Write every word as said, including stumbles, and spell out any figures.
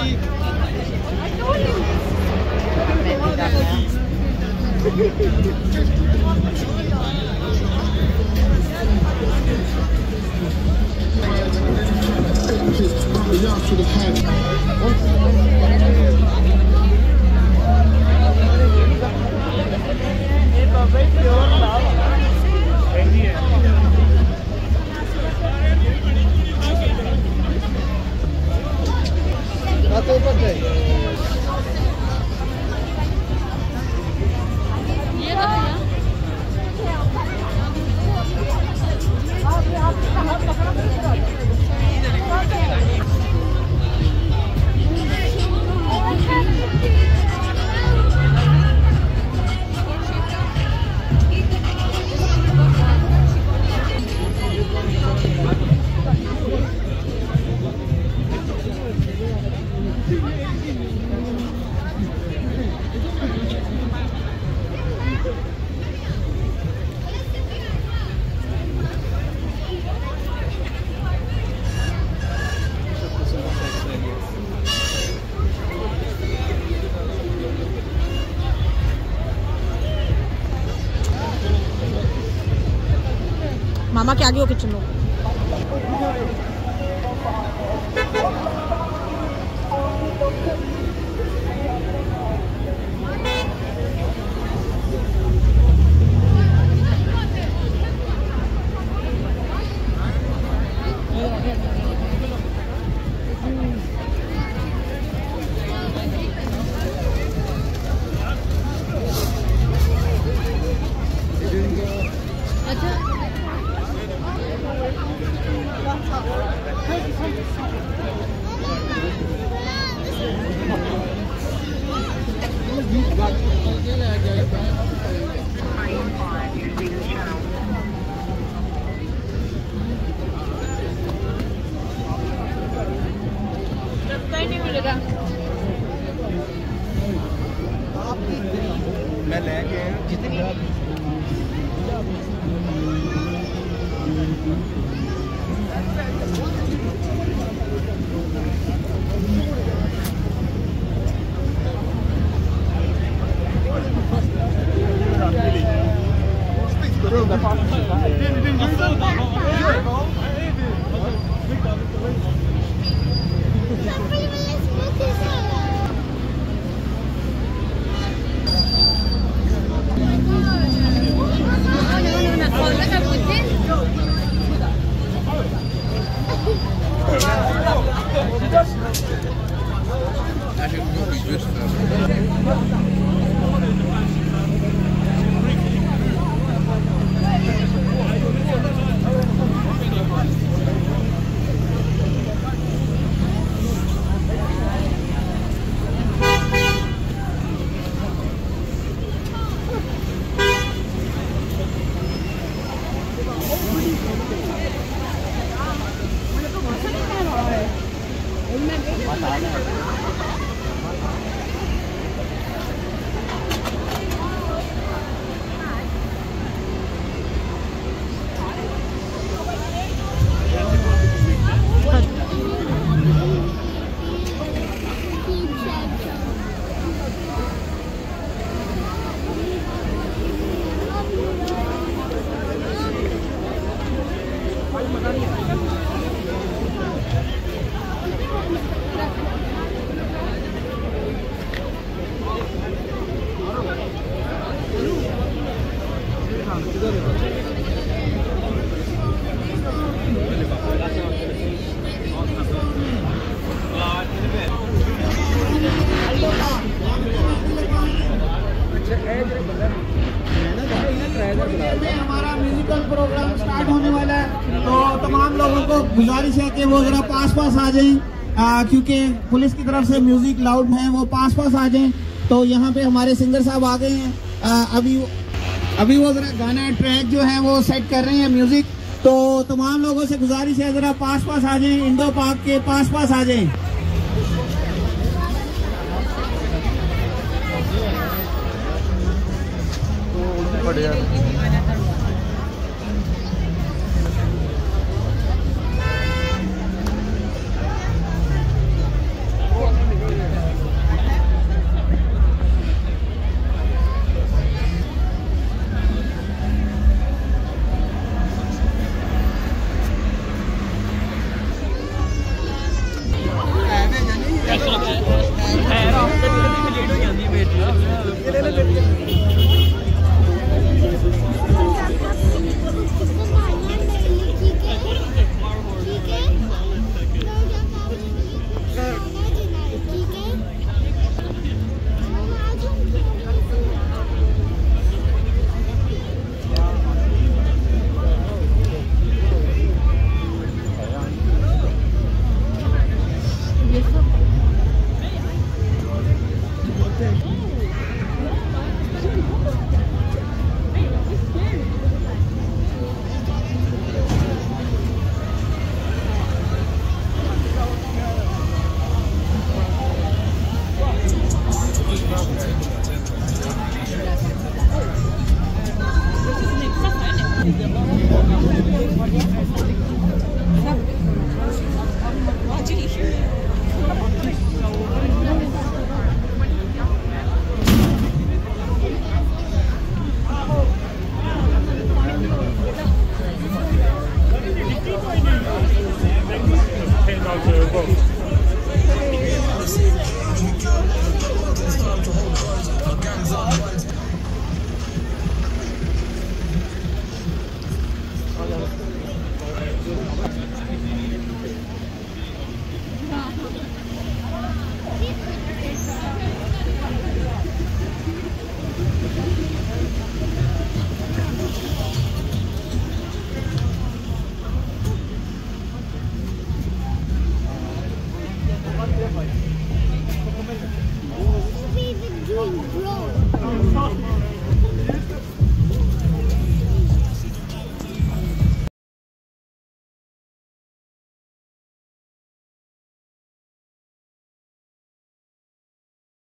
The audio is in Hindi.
मामा के आगे हो किचन में। मैं लेके जितनी हमारा म्यूजिकल प्रोग्राम स्टार्ट होने वाला है, तो तमाम लोगों को गुजारिश है कि वो जरा पास पास आ जाएं, क्योंकि पुलिस की तरफ से म्यूजिक लाउड है, वो पास पास आ जाएं। तो यहाँ पे हमारे सिंगर साहब आ गए हैं, आ, अभी अभी वो जरा गाना ट्रैक जो है वो सेट कर रहे हैं म्यूजिक। तो तमाम लोगों से गुजारिश है जरा पास पास आ जाएं, इंडो पार्क के पास पास आ जाएं।